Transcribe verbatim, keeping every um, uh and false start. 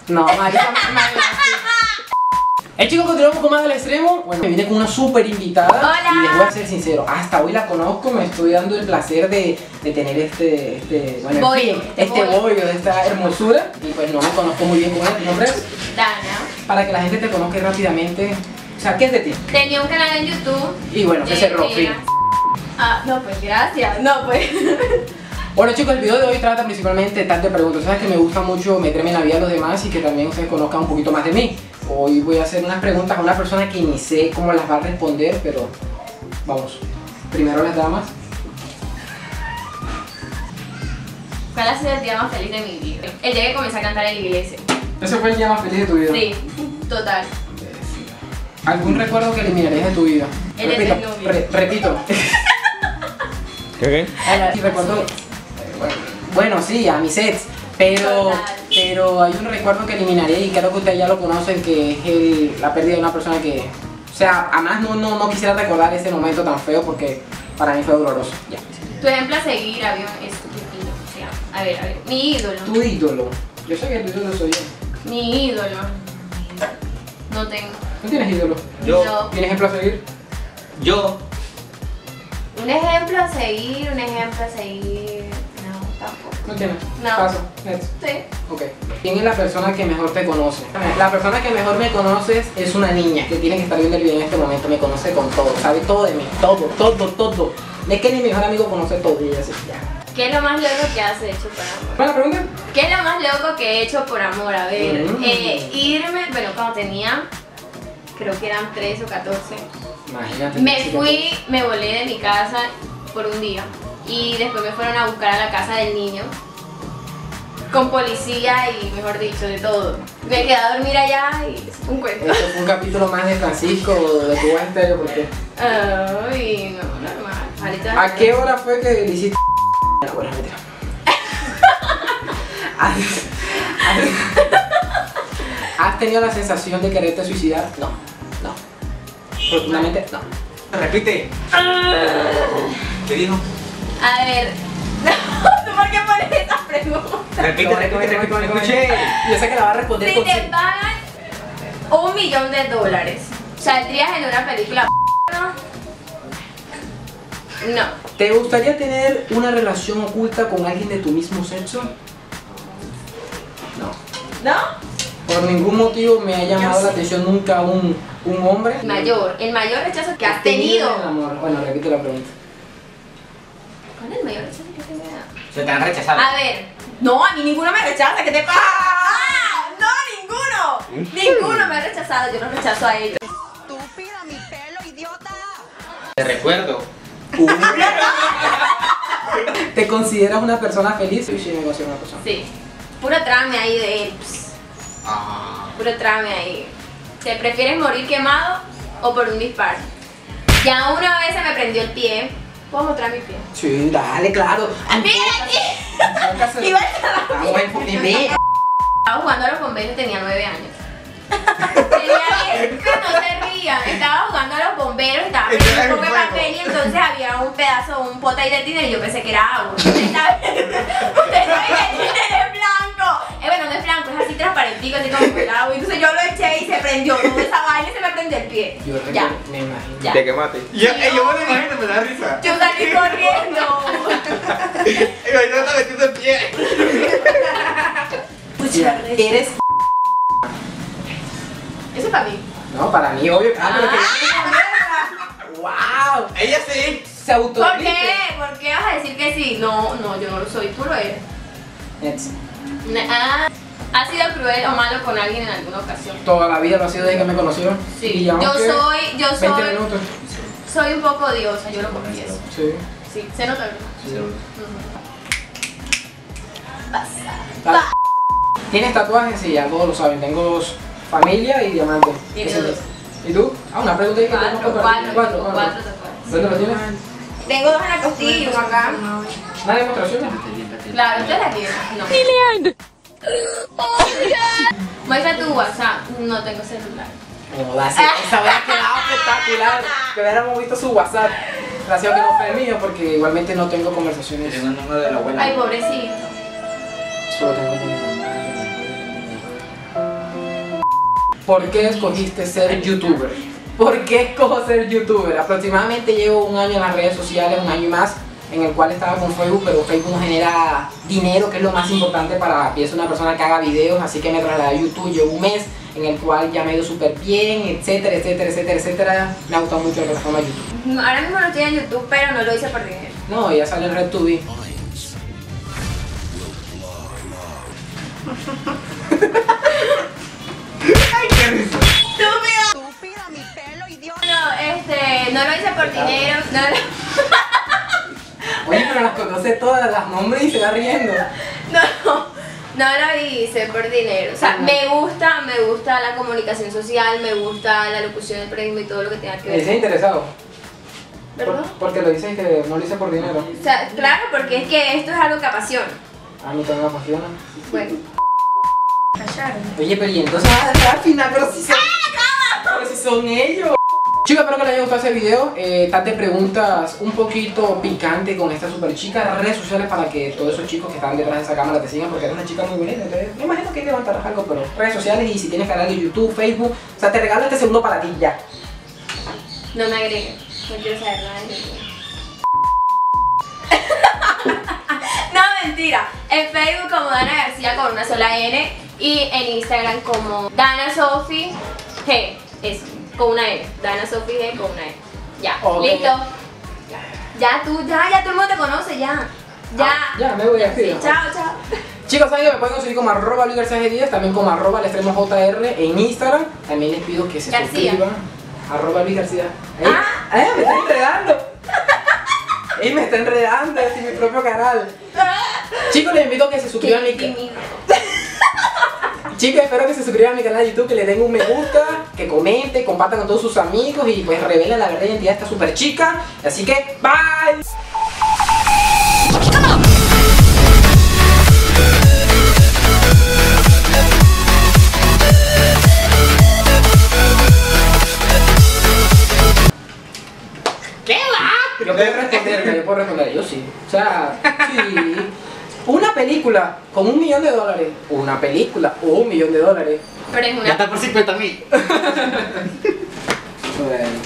No, marica, marica. Eh chicos, continuamos con más del extremo. Bueno, me vine con una súper invitada. Hola. Y les voy a ser sincero, hasta hoy la conozco, me estoy dando el placer de, de tener este, este, bueno, en Bollo, fin, este este bollo. bollo de esta hermosura. Y pues no me conozco muy bien con ella. ¿Tu nombre es? Dana. Para que la gente te conozca rápidamente. O sea, ¿qué es de ti? Tenía un canal en YouTube. Y bueno, se de- cerró, de- fin. Ah, no, pues gracias. No, pues. Bueno chicos, el video de hoy trata principalmente tal de preguntas. Sabes que me gusta mucho meterme en la vida de los demás y que también ustedes conozcan un poquito más de mí. Hoy voy a hacer unas preguntas a una persona que ni sé cómo las va a responder, pero vamos. Primero las damas. ¿Cuál ha sido el día más feliz de mi vida? El día que comencé a cantar en la iglesia. Ese fue el día más feliz de tu vida. Sí, total. ¿Algún recuerdo que eliminarías de tu vida? El de repito, ser novio. re- repito. ¿Qué qué? Sí, recuerdo. Bueno, bueno, sí, a mis ex. Pero, Total. pero hay un recuerdo que eliminaría y creo que ustedes ya lo conocen, que es el, la pérdida de una persona que... O sea, además no, no, no quisiera recordar ese momento tan feo porque para mí fue doloroso. Ya. Tu ejemplo a seguir, avión, es tu ídolo. O sea, a ver, a ver. Mi ídolo. Tu ídolo. Yo sé que tu ídolo soy yo. Mi ídolo. No tengo. ¿No tienes ídolo? Yo. No. ¿Tienes ejemplo a seguir? Yo. Un ejemplo a seguir, un ejemplo a seguir. No, tampoco. ¿No tienes? No. Paso. Next. Sí. Ok. ¿Quién es la persona que mejor te conoce? La persona que mejor me conoces es una niña que tiene que estar viendo el video en este momento. Me conoce con todo, sabe todo de mí. Todo, todo, todo. Es que mi mejor amigo conoce todo y ella dice, ya. ¿Qué es lo más loco que has hecho por amor? ¿Cuál es la pregunta? ¿Qué es lo más loco que he hecho por amor? A ver, Mm. eh, irme, bueno, cuando tenía, creo que eran trece o catorce, Imagínate. me sí, fui, me volé de mi casa por un día y después me fueron a buscar a la casa del niño con policía y, mejor dicho, de todo. Me quedé a dormir allá y es un cuento. Esto fue un capítulo más de Francisco, de Cuba Estéreo, porque... Ay, no, normal. Ahorita- ¿A qué hora fue que le hiciste? No, bueno, mentira. ¿Has, has- ¿Has tenido la sensación de quererte suicidar? No, no. Profundamente, no. Repite. ¿Qué dijo? A ver, ¿tú por qué pones esa pregunta? Repite, repite, repite, no escuché. Yo sé que la va a responder Si con te sí. pagan un millón de dólares, ¿saldrías en una película? No. ¿Te gustaría tener una relación oculta con alguien de tu mismo sexo? No. ¿No? Por ningún motivo me ha llamado la atención nunca un, un hombre. Mayor, el mayor rechazo que has en tenido. el amor. Bueno, repite la pregunta. ¿Cuál es el mayor rechazo que has tenido? Se te han rechazado. A ver, no, a mí ninguno me rechaza, ¿qué te pasa? ¡Ah! ¡No, ninguno! Ninguno me ha rechazado, yo no rechazo a ellos. Estúpida, mi pelo, idiota. Te recuerdo. ¿Te consideras una persona feliz? Sí, sí, me considero una persona. Sí, puro trame ahí de él, pss, Ah. puro trame ahí. ¿Te prefieres morir quemado o por un disparo? Ya una vez se me prendió el pie. ¿Puedo mostrar mi pie? Sí, dale, claro. ¡Mira aquí! Iba a estar- Estaba jugando a los bomberos y tenía nueve años. Tenía que no se rían. Estaba jugando a los bomberos, estaba metiendo un poco de papel y entonces había un pedazo, un pote ahí de tiner y yo pensé que era agua. Usted sabe usted sabe que el tiner es blanco. Eh, bueno, no es blanco, es así transparentico, así como el agua. Entonces yo lo eché y se prendió toda esa vaina y se me prendió el pie. Yo Ya. recuerdo, me imagino. Ya. Te quemaste. Yo, eh, yo me lo imagino, me da risa. Yo salí corriendo. Y ahorita está metiendo el pie. Mira, eres... Eso es para mí. No, para mí, obvio. Ah, pero que... ¡Wow! Ella sí. Se autodice. ¿Por qué? ¿Por qué vas a decir que sí? No, no, yo no lo soy, tú lo eres. Next. Ah, ¿has sido cruel o malo con alguien en alguna ocasión? Toda la vida lo ha sido desde que me conoció. Sí, Y ya yo aunque soy, yo veinte soy, minutos. soy un poco odiosa, yo lo confieso. Sí. Sí, se nota, ¿verdad? Sí. Ujú. Pasa. Dale. ¿Tienes tatuajes? Sí, ya todos lo saben. Tengo dos, familia y diamante. Tiene Ese dos. es. ¿Y tú? Ah, una pregunta ahí que Cuatro, tengo que cuatro, cuatro, tengo cuatro. cuatro tatuajes. ¿Dónde lo tienes? Tengo dos en la costilla y uno acá. ¿Una demostración? Claro, ¿ustedes la tienen? No. Muestra tu WhatsApp. No tengo celular. No, la esa hubiera quedado espectacular. Que hubiéramos visto su WhatsApp. Gracias que no fue el mío porque igualmente no tengo conversaciones. Tengo el número de la abuela. Ay, pobrecito. Solo tengo con mi mamá. ¿por qué escogiste ser youtuber? ¿Por qué escojo ser youtuber? Aproximadamente llevo un año en las redes sociales, un año y más, en el cual estaba con Facebook, pero Facebook no genera dinero, que es lo más importante para que es una persona que haga videos, así que me trasladé a YouTube. Llevo un mes en el cual ya me ha ido súper bien, etcétera, etcétera, etcétera, etcétera. Me ha gustado mucho la plataforma YouTube. Ahora mismo no estoy en YouTube, pero no lo hice por dinero. No, ya sale en RedTube. Ay, qué risa. Estúpida, mi pelo, idiota. No, este, no lo hice por dinero, no lo... Oye, pero las conoce todas, las nombres y se va riendo. No, no lo hice por dinero. O sea, me gusta, me gusta la comunicación social, me gusta la locución del periodismo y todo lo que tenga que Me dice ver. interesado. ¿Perdón? Por- porque lo dices que no lo hice por dinero. O sea, claro, porque es que esto es algo que apasiona. A mí también me apasiona. Bueno. Callaron. Oye, pero y entonces ah, al final, pero si son, pero si son ellos. Chicos, espero que les haya gustado ese video. Eh, tantas preguntas un poquito picante con esta super chica. Redes sociales para que todos esos chicos que están detrás de esa cámara te sigan, porque eres una chica muy bonita. Entonces, me imagino que hay que levantar algo, pero redes sociales y si tienes canal de YouTube, Facebook, o sea, te regalo este segundo para ti ya. No me agreguen. No quiero saber nada de eso. No, mentira. En Facebook como Dana García con una sola N y en Instagram como Dana Sophie G. Eso, con una N. Dana Sophie G con una N. Ya, Ok. listo. Ya tú, ya, ya todo el mundo te conoce, ya. Ya. Ah, ya, me voy a Sí, despedir. chao, chao. Chicos, saben que me pueden conseguir como arroba Luis García G diez, también como arroba el extremo J R en Instagram. También les pido que se García. suscriban. Arroba Luis García. ¿Eh? Ah. ¿Eh? Me está enredando. ¡Ey, me está enredando! Es mi propio canal. Chicos, les invito a que se suscriban a mi canal. tímido. Chicos, espero que se suscriban a mi canal de YouTube, que le den un me gusta, que comenten, compartan con todos sus amigos y pues revelen la verdadera identidad de esta super chica. Así que, bye. ¿Qué va? Yo puedo responder, yo puedo responder, yo sí. O sea, sí. Una película con un millón de dólares. Una película o un millón de dólares. Pero es Ya una. está por cincuenta mil. Bueno.